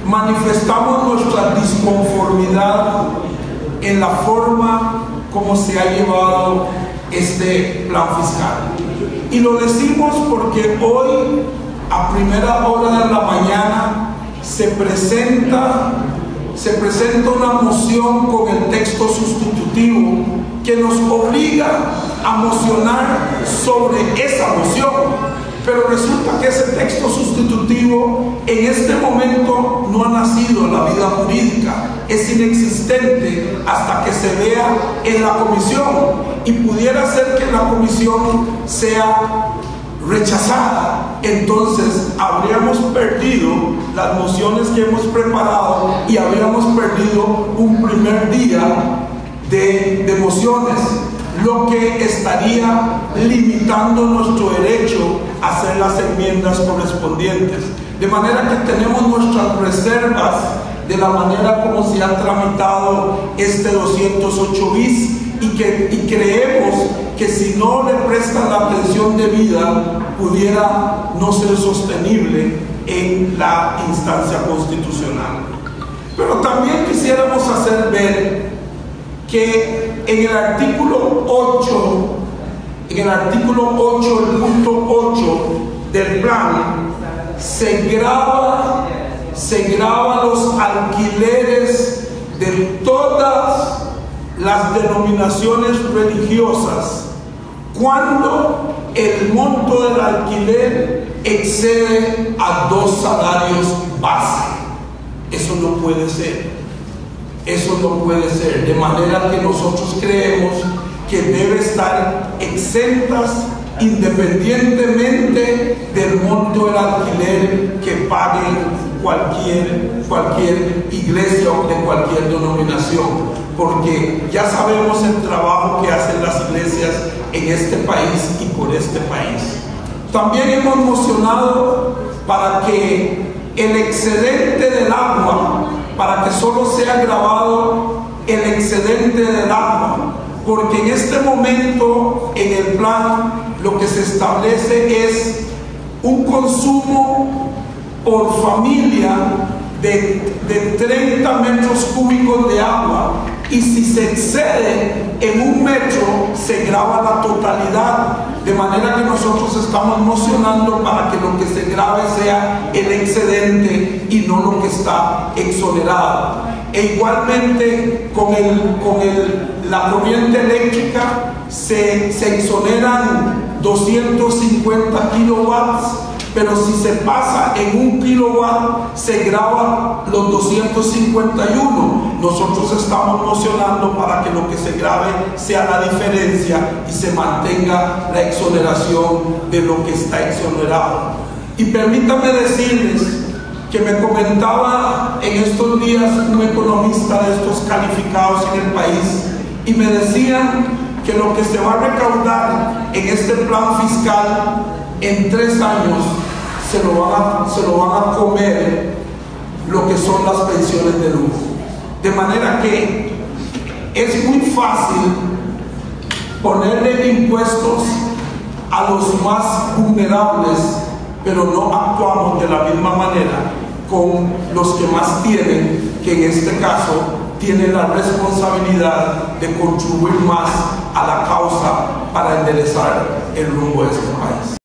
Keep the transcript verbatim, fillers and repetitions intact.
manifestamos nuestra disconformidad en la forma como se ha llevado este plan fiscal. Y lo decimos porque hoy, a primera hora de la mañana, se presenta, se presenta una moción con el texto sustitutivo que nos obliga a mocionar sobre esa moción. Pero resulta que ese texto sustitutivo en este momento no ha nacido en la vida jurídica, es inexistente hasta que se vea en la comisión, y pudiera ser que la comisión sea rechazada. Entonces habríamos perdido las mociones que hemos preparado y habríamos perdido un primer día de, de mociones, lo que estaría limitando nuestro derecho a hacer las enmiendas correspondientes. De manera que tenemos nuestras reservas de la manera como se ha tramitado este doscientos ocho bis, y, que, y creemos que si no le prestan la atención debida pudiera no ser sostenible en la instancia constitucional. Pero también quisiéramos hacer ver que en el artículo ocho, en el artículo ocho, el punto ocho del plan, se graba, se graba los alquileres de todas las denominaciones religiosas cuando el monto del alquiler excede a dos salarios base. Eso no puede ser. Eso no puede ser, de manera que nosotros creemos que debe estar exentas independientemente del monto del alquiler que pague cualquier, cualquier iglesia o de cualquier denominación, porque ya sabemos el trabajo que hacen las iglesias en este país y por este país. También hemos mocionado para que el excedente del agua, para que solo sea grabado el excedente del agua, porque en este momento en el plan lo que se establece es un consumo por familia de, de treinta metros cúbicos de agua, y si se excede en un metro se graba la totalidad, de manera que nosotros estamos mocionando para que lo que se grabe sea el excedente y no lo que está exonerado. E igualmente con, el, con el, la corriente eléctrica se, se exoneran doscientos cincuenta kilowatts, pero si se pasa en un kilowatt se graba los doscientos cincuenta y uno. Nosotros estamos mocionando para que lo que se grabe sea la diferencia y se mantenga la exoneración de lo que está exonerado. Y permítanme decirles que me comentaba en estos días un economista de estos calificados en el país, y me decían que lo que se va a recaudar en este plan fiscal en tres años se lo van a, se lo van a comer lo que son las pensiones de lujo. De manera que es muy fácil ponerle impuestos a los más vulnerables, pero no actuamos de la misma manera con los que más tienen, que en este caso tienen la responsabilidad de contribuir más a la causa para enderezar el rumbo de este país.